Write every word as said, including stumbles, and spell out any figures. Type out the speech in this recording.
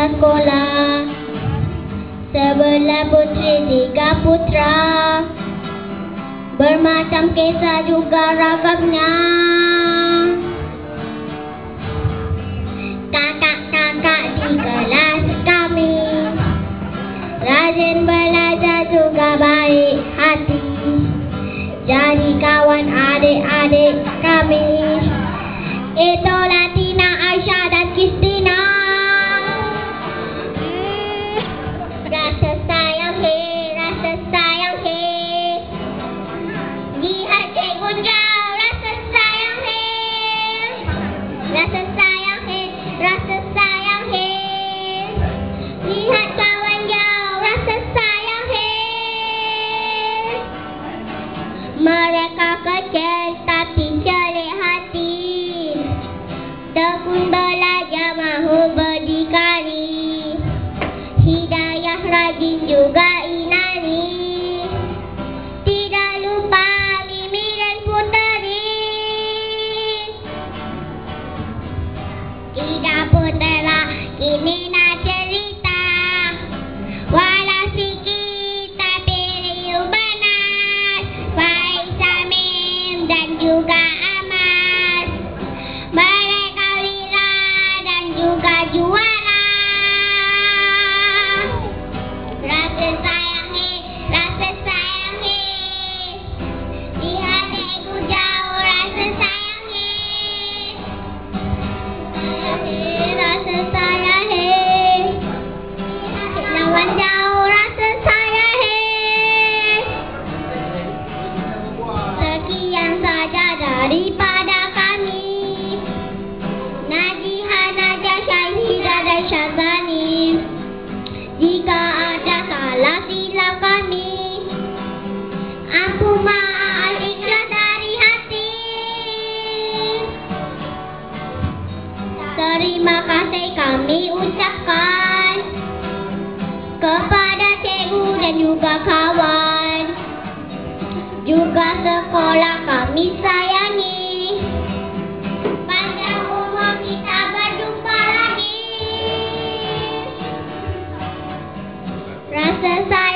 sekolah. Sebelah putri tiga putra, bermacam kisah juga ragamnya. Kakak-kakak di kelas kami rajin belajar juga baik hati, jadi kawan adik-adik kami. Itulah Tina, Aisyah dan Kristina. Rasa sayang he, rasa sayang he, lihat cikgu jauh. Rasa sayang he, rasa sayang he, rasa sayang he, lihat kawan jauh. Rasa sayang he. Mereka kecil tapi celik hati, tekun belajar mahu berdikari, hidayah rajin juga inani, tidak lupa Mimi dan Puteri. Tidak putera kini nak cerita, walau si kita pilih benar, baik Samim dan juga Amas. Mereka Lila dan juga juara. Rasa sayang he, rasa sayang he, lihat cikgu jauh. Rasa sayang he, sayang he, rasa sayang he, lihat lawan jauh. Rasa sayang he. Sekian saja daripada kami, Najiha, Najah, Syahida dan Syazani. Jika ada salah silap kami, aku maaf ikhlas dari hati. Terima kasih kami ucapkan kepada cikgu dan juga kawan, juga sekolah kami sayangi. Panjang umur kita berjumpa lagi. Rasa sayang